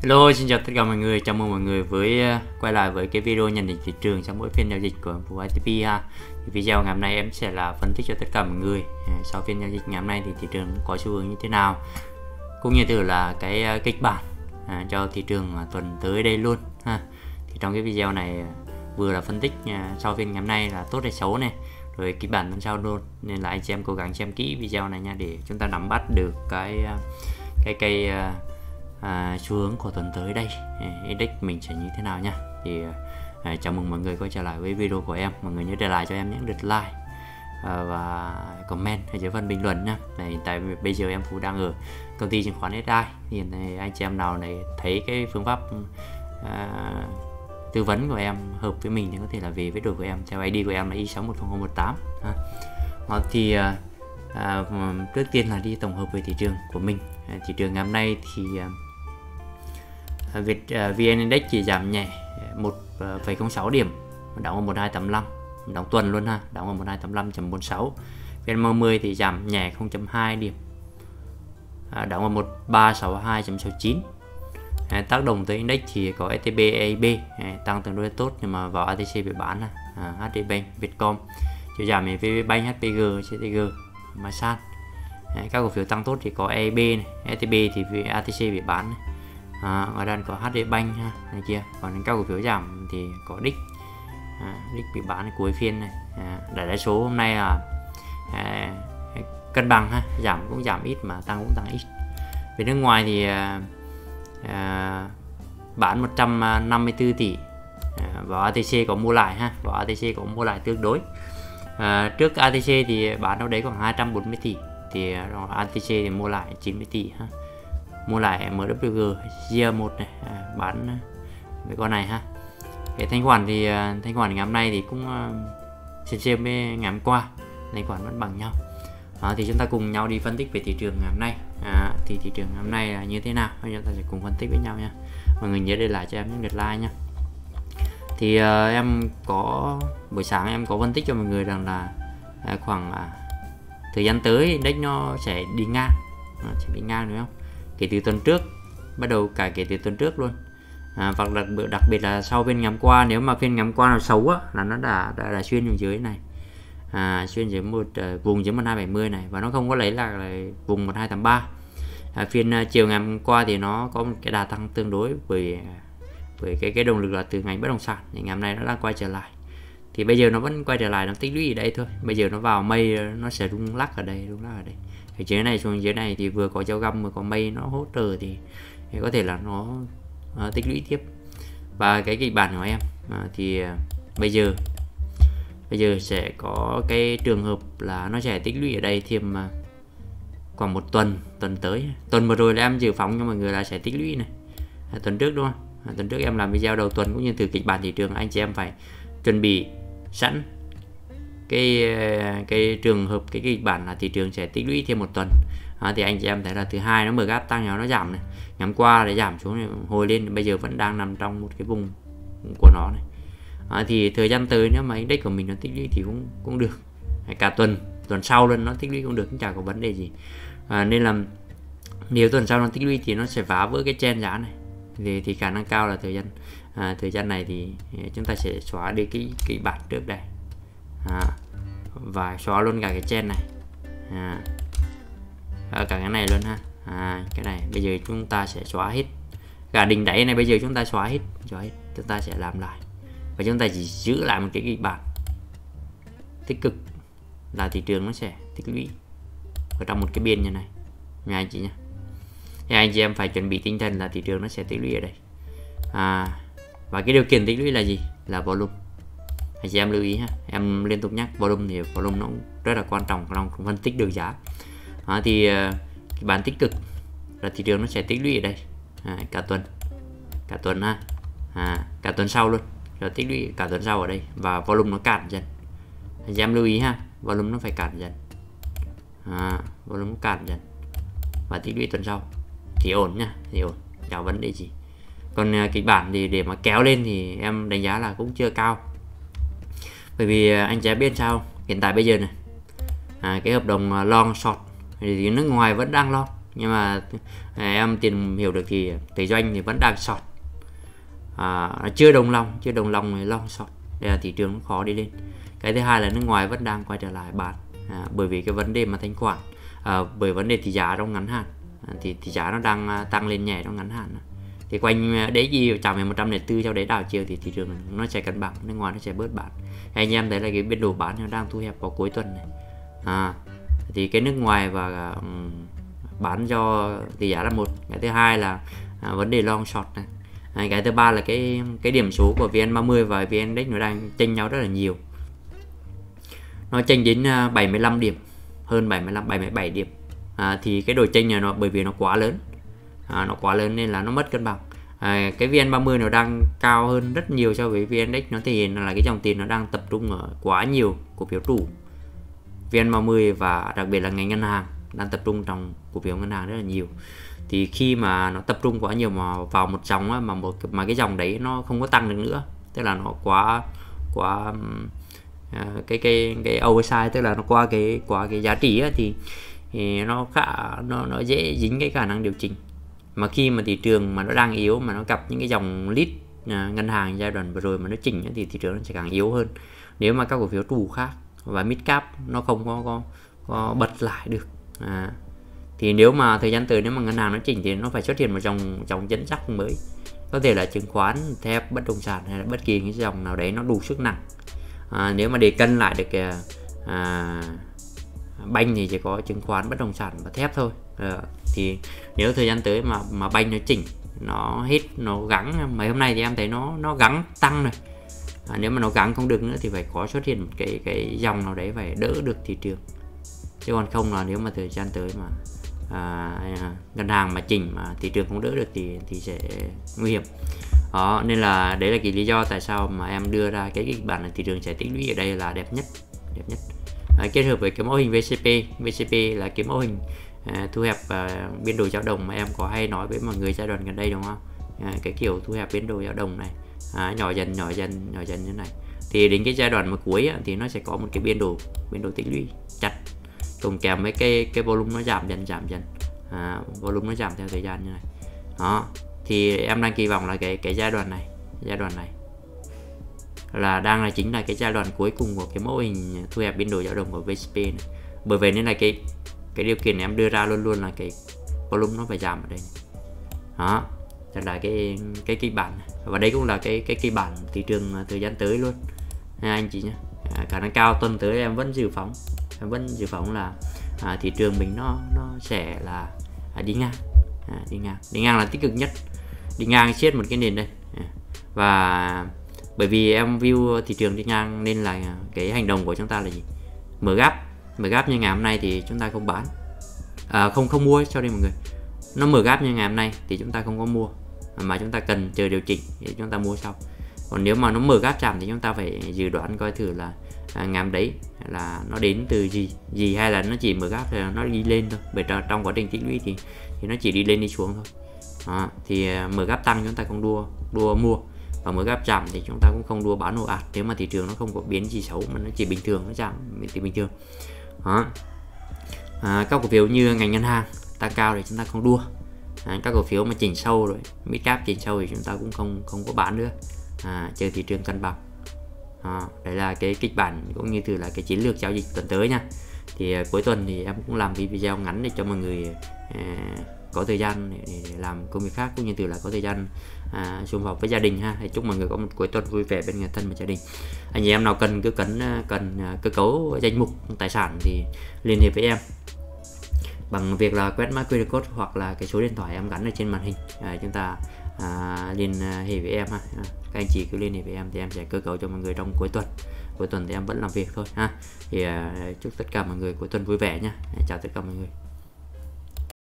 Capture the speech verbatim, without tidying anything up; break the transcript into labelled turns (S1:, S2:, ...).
S1: Hello, xin chào tất cả mọi người, chào mừng mọi người với uh, quay lại với cái video nhận định thị trường trong mỗi phiên giao dịch của Phú i tê pê ha. Thì video ngày hôm nay em sẽ là phân tích cho tất cả mọi người uh, sau phiên giao dịch ngày hôm nay thì thị trường có xu hướng như thế nào, cũng như từ là cái uh, kịch bản uh, cho thị trường uh, tuần tới đây luôn ha. Thì trong cái video này uh, vừa là phân tích uh, sau phiên ngày hôm nay là tốt hay xấu này, rồi kịch bản tuần sau luôn, nên là anh chị em cố gắng xem kỹ video này nha để chúng ta nắm bắt được cái uh, cái cái uh, À, xu hướng của tuần tới đây index mình sẽ như thế nào nha. Thì à, chào mừng mọi người quay trở lại với video của em. Mọi người nhớ để lại cho em những lượt like à, và comment ở dưới phần bình luận nha. Này, hiện tại bây giờ em Phú đang ở công ty chứng khoán ét i. Thì hiện tại anh chị em nào này thấy cái phương pháp à, tư vấn của em hợp với mình thì có thể là về với đội của em theo i đê của em là i sáu một không không một tám ha. À, thì à, à, trước tiên là đi tổng hợp về thị trường của mình. À, thị trường ngày hôm nay thì à, Việt uh, vê en Index chỉ giảm nhẹ một phẩy không sáu điểm, đóng ở một nghìn hai trăm tám mươi lăm, đóng tuần luôn ha, đóng ở một nghìn hai trăm tám mươi lăm chấm bốn mươi sáu. vê en ba mươi thì giảm nhẹ không phẩy hai điểm, à, đóng ở một nghìn ba trăm sáu mươi hai chấm sáu mươi chín. À, tác động tới index thì có ét tê bê, a i bê à, tăng tương đối tốt, nhưng mà vào a tê xê bị bán à, hát đê Bank, Vietcom chiều giảm thì vê bê Bank, hát pê giê, xê tê giê, Masan. À, các cổ phiếu tăng tốt thì có a i bê này, ét tê bê thì a tê xê bị bán này. À, ngoài ra có hát đê Bank ha, này kia. Còn các cổ phiếu giảm thì có đích à, đích bị bán cuối phiên này. À, đại đa số hôm nay là à, cân bằng ha, giảm cũng giảm ít mà tăng cũng tăng ít. Về nước ngoài thì à, à, bán một trăm năm mươi tư tỷ, à, vào a tê xê có mua lại ha, vào a tê xê có mua lại tương đối. À, trước a tê xê thì bán đâu đấy khoảng hai trăm bốn mươi tỷ, thì a tê xê thì mua lại chín mươi tỷ ha, mua lại em vê kép giê Year một này, à, bán với con này ha. Cái thanh khoản thì thanh khoản ngày hôm nay thì cũng uh, xem xem với ngày hôm qua, thanh khoản vẫn bằng nhau. À, thì chúng ta cùng nhau đi phân tích về thị trường ngày hôm nay. À, thì thị trường ngày hôm nay là như thế nào, chúng ta sẽ cùng phân tích với nhau nha. Mọi người nhớ để lại cho em những lượt like nha. Thì uh, em có buổi sáng em có phân tích cho mọi người rằng là uh, khoảng uh, thời gian tới index nó sẽ đi ngang, uh, sẽ đi ngang đúng không? Kể từ tuần trước, bắt đầu cả kể từ tuần trước luôn. À, và đặc biệt đặc biệt là sau phiên ngày hôm qua, nếu mà phiên ngày hôm qua nào xấu á, là nó đã đã, đã xuyên dưới này, à, xuyên dưới một uh, vùng dưới một nghìn hai trăm bảy mươi này, và nó không có lấy là, là vùng một nghìn hai trăm tám mươi ba. À, phiên uh, chiều ngày hôm qua thì nó có một cái đà tăng tương đối với với cái cái động lực là từ ngành bất động sản, thì ngày hôm nay nó đang quay trở lại. Thì bây giờ nó vẫn quay trở lại, nó tích lũy ở đây thôi. Bây giờ nó vào mây, nó sẽ rung lắc ở đây, rung lắc ở đây. Ở dưới này xuống dưới này thì vừa có dao găm vừa có mây nó hỗ trợ, thì, thì có thể là nó uh, tích lũy tiếp. Và cái kịch bản của em uh, thì uh, bây giờ bây giờ sẽ có cái trường hợp là nó sẽ tích lũy ở đây thêm uh, khoảng một tuần, tuần tới. Tuần vừa rồi là em dự phóng cho mọi người là sẽ tích lũy này, à, tuần trước đúng không? À, tuần trước em làm video đầu tuần cũng như từ kịch bản thị trường, anh chị em phải chuẩn bị sẵn cái cái trường hợp cái kịch bản là thị trường sẽ tích lũy thêm một tuần. À, thì anh chị em thấy là thứ hai nó mở gap tăng nhau nó giảm này, ngày hôm qua để giảm xuống này, hồi lên, bây giờ vẫn đang nằm trong một cái vùng của nó này. À, thì thời gian tới nếu mà index của mình nó tích lũy thì cũng cũng được, cả tuần tuần sau luôn nó tích lũy cũng được, cũng chả có vấn đề gì. À, nên là nếu tuần sau nó tích lũy thì nó sẽ phá vỡ cái trend giá này, thì, thì khả năng cao là thời gian à, thời gian này thì chúng ta sẽ xóa đi cái cái bản trước đây, à, và xóa luôn cả cái trend này, à, cả cái này luôn ha. À, cái này bây giờ chúng ta sẽ xóa hết cả đỉnh đáy này, bây giờ chúng ta xóa hết, xóa hết, chúng ta sẽ làm lại và chúng ta chỉ giữ lại một cái kịch bản tích cực là thị trường nó sẽ tích lũy ở trong một cái biên như này nha anh chị nhé. Thì anh chị em phải chuẩn bị tinh thần là thị trường nó sẽ tích lũy ở đây, à, và cái điều kiện tích lũy là gì? Là volume. Anh chị em lưu ý ha, em liên tục nhắc volume, thì volume nó cũng rất là quan trọng trong phân tích đường giá. À, thì cái bản tích cực là thị trường nó sẽ tích lũy ở đây, à, cả tuần, cả tuần ha, à, cả tuần sau luôn, rồi tích lũy cả tuần sau ở đây, và volume nó cạn dần. Anh chị em lưu ý ha, volume nó phải cạn dần, à, volume nó cạn dần và tích lũy tuần sau thì ổn nha, thì ổn, chả vấn đề gì. Còn kịch bản thì để mà kéo lên thì em đánh giá là cũng chưa cao, bởi vì anh chị biết sao, hiện tại bây giờ này, à, cái hợp đồng long short thì nước ngoài vẫn đang long, nhưng mà à, em tìm hiểu được thì Thế Doanh thì vẫn đang short, à, nó chưa đồng lòng chưa đồng lòng thì long short, đây là thị trường nó khó đi lên. Cái thứ hai là nước ngoài vẫn đang quay trở lại bán, à, bởi vì cái vấn đề mà thanh khoản, à, bởi vấn đề tỷ giá trong ngắn hạn, à, thì tỷ giá nó đang tăng lên nhẹ trong ngắn hạn, thì quanh đấy gì chạm về một trăm lẻ bốn sau đấy đảo chiều thì thị trường nó sẽ cân bằng, nước ngoài nó sẽ bớt bán. Anh em thấy là cái biên độ bán nó đang thu hẹp vào cuối tuần này, à, thì cái nước ngoài và um, bán cho tỷ giá là một. Cái thứ hai là à, vấn đề long short này. À, cái thứ ba là cái cái điểm số của vê en ba mươi và vê en Index nó đang chênh nhau rất là nhiều, nó chênh đến bảy mươi lăm điểm, hơn bảy mươi lăm bảy mươi bảy điểm, à, thì cái độ chênh này nó bởi vì nó quá lớn, à, nó quá lớn nên là nó mất cân bằng. À, cái vê en ba mươi nó đang cao hơn rất nhiều so với vê en Index, nó thể hiện là cái dòng tiền nó đang tập trung ở quá nhiều cổ phiếu chủ vê en ba mươi và đặc biệt là ngành ngân hàng đang tập trung trong cổ phiếu ngân hàng rất là nhiều. Thì khi mà nó tập trung quá nhiều mà vào một dòng á, mà một mà cái dòng đấy nó không có tăng được nữa, tức là nó quá quá uh, cái cái cái oversize, tức là nó qua cái qua cái giá trị á, thì, thì nó khá nó nó dễ dính cái khả năng điều chỉnh. Mà khi mà thị trường mà nó đang yếu mà nó gặp những cái dòng lead uh, ngân hàng giai đoạn vừa rồi mà nó chỉnh á, thì thị trường nó sẽ càng yếu hơn. Nếu mà các cổ phiếu chủ khác và mid cap nó không có có, có bật lại được, à, thì nếu mà thời gian tới nếu mà ngân hàng nó chỉnh thì nó phải xuất hiện một dòng dòng dẫn dắt mới, có thể là chứng khoán, thép, bất động sản hay là bất kỳ cái dòng nào đấy nó đủ sức nặng. À, nếu mà để cân lại được cái à, banh thì chỉ có chứng khoán, bất động sản và thép thôi. À, thì nếu thời gian tới mà mà banh nó chỉnh, nó hết, nó gắng, mấy hôm nay thì em thấy nó nó gắng tăng rồi. À, nếu mà nó gắng không được nữa thì phải có xuất hiện một cái cái dòng nào đấy phải đỡ được thị trường, chứ còn không là nếu mà thời gian tới mà à, ngân hàng mà chỉnh mà thị trường không đỡ được thì thì sẽ nguy hiểm. Đó, nên là đấy là cái lý do tại sao mà em đưa ra cái kịch bản là thị trường sẽ tích lũy ở đây là đẹp nhất, đẹp nhất. À, kết hợp với cái mô hình vê xê pê, vê xê pê là cái mô hình à, thu hẹp à, biên độ dao động mà em có hay nói với mọi người giai đoạn gần đây đúng không? À, cái kiểu thu hẹp biên độ dao động này, à, nhỏ dần nhỏ dần nhỏ dần như này, thì đến cái giai đoạn mà cuối á, thì nó sẽ có một cái biên độ biên độ tích lũy chặt, cùng kèm với cái cái volume nó giảm dần giảm dần, à, volume nó giảm theo thời gian như này. Đó, thì em đang kỳ vọng là cái cái giai đoạn này giai đoạn này là đang là chính là cái giai đoạn cuối cùng của cái mô hình thu hẹp biên độ dao động của vê xê pê này. Bởi vậy nên là cái cái điều kiện em đưa ra luôn luôn là cái volume nó phải giảm ở đây này. Đó, tức là cái cái kịch bản này. Và đây cũng là cái cái kịch bản thị trường thời gian tới luôn nha anh chị nhé. À, khả năng cao tuần tới em vẫn dự phóng em vẫn dự phóng là à, thị trường mình nó nó sẽ là à, đi ngang, à, đi ngang đi ngang là tích cực nhất, đi ngang siết một cái nền đây. À, và bởi vì em view thị trường đi ngang nên là cái hành động của chúng ta là gì? Mở gap, mở gap như ngày hôm nay thì chúng ta không bán, à, không không mua cho đi mọi người. Nó mở gap như ngày hôm nay thì chúng ta không có mua, mà chúng ta cần chờ điều chỉnh để chúng ta mua sau. Còn nếu mà nó mở gap chạm thì chúng ta phải dự đoán coi thử là à, ngày hôm đấy là nó đến từ gì gì hay là nó chỉ mở gap rồi nó đi lên thôi. Bởi trong quá trình tích lũy thì thì nó chỉ đi lên đi xuống thôi. Đó, thì à, mở gap tăng chúng ta không đua đua mua, và mở gap chạm thì chúng ta cũng không đua bán ồ ạt nếu mà thị trường nó không có biến gì xấu mà nó chỉ bình thường, nó chạm thì bình thường. Đó. À, các cổ phiếu như ngành ngân hàng tăng cao thì chúng ta không đua. À, các cổ phiếu mà chỉnh sâu rồi, mid cap chỉnh sâu thì chúng ta cũng không không có bán nữa, à, chờ thị trường cân bằng. À, đấy là cái kịch bản cũng như từ là cái chiến lược giao dịch tuần tới nha. Thì uh, cuối tuần thì em cũng làm video ngắn để cho mọi người uh, có thời gian để, để làm công việc khác, cũng như từ là có thời gian uh, xung họp với gia đình ha. Thì chúc mọi người có một cuối tuần vui vẻ bên người thân và gia đình. Anh chị em nào cần cứ cần cần uh, cơ cấu danh mục tài sản thì liên hệ với em bằng việc là quét mã quy rờ code hoặc là cái số điện thoại em gắn ở trên màn hình. À, chúng ta à, liên hệ với em ha. À, các anh chị cứ liên hệ với em thì em sẽ cơ cấu cho mọi người trong cuối tuần. Cuối tuần thì em vẫn làm việc thôi ha. Thì à, chúc tất cả mọi người cuối tuần vui vẻ nha. À, chào tất cả mọi người.